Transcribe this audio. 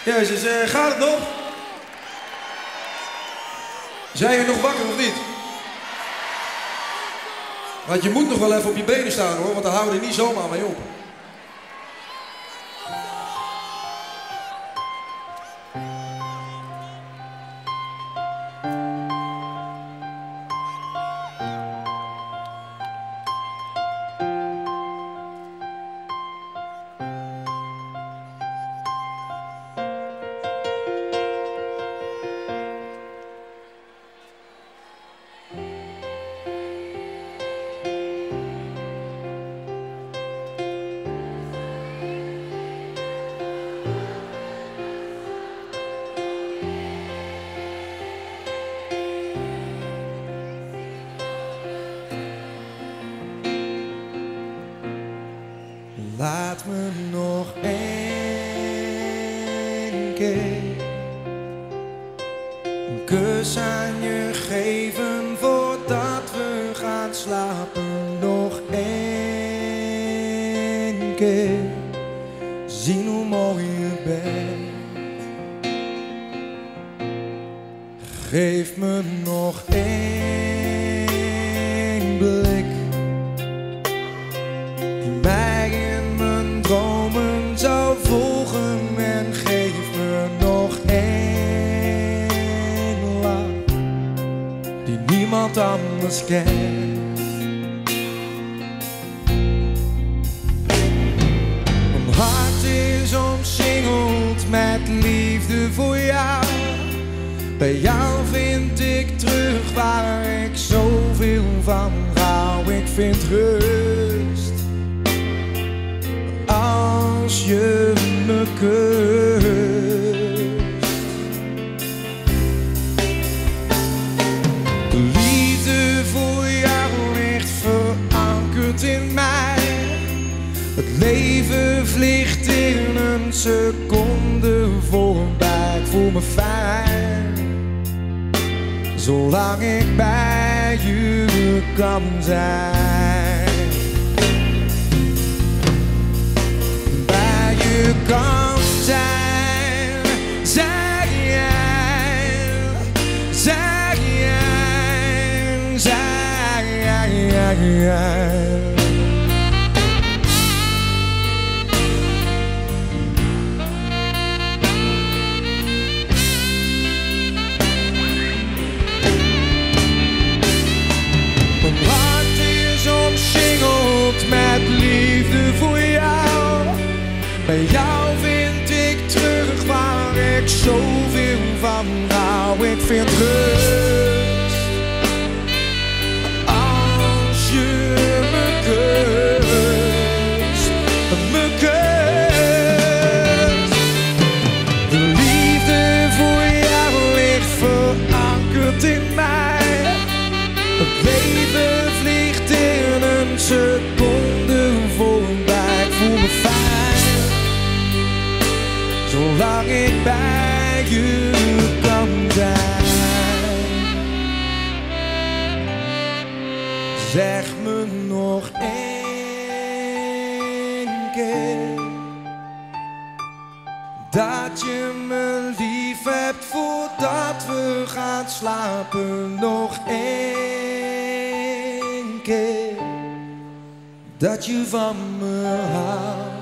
Jezus, gaat het nog? Zijn jullie nog wakker of niet? Want je moet nog wel even op je benen staan hoor, want dan houden we er niet zomaar mee op. Laat me nog één keer een kus aan je geven voordat we gaan slapen. Nog één keer zien hoe mooi je bent. Geef me nog één blik die mij in mijn dromen zou volgen, en geef me nog één lach die niemand anders kent. Mijn hart is omsingeld met liefde voor jou. Bij jou vind ik terug waar ik zoveel van hou. Ik vind rust als je me kust. De liefde voor jou ligt verankerd in mij. Het leven vliegt in een seconde voorbij. Ik voel me fijn zolang ik bij je kan zijn. Bij je kan zijn, zeg jij, zeg jij, zeg jij. Mijn hart is omsingeld met liefde voor jou. Bij jou vind ik terug waar ik zoveel van hou. Ik vind rust als je me kust, me kust. De liefde voor jou ligt verankerd in mij. Het leven vliegt in een seconde voorbij. Ik voel me fijn zolang ik bij je kan zijn. Zeg me nog één keer dat je me lief hebt voordat we gaan slapen. Nog één keer dat je van me houdt.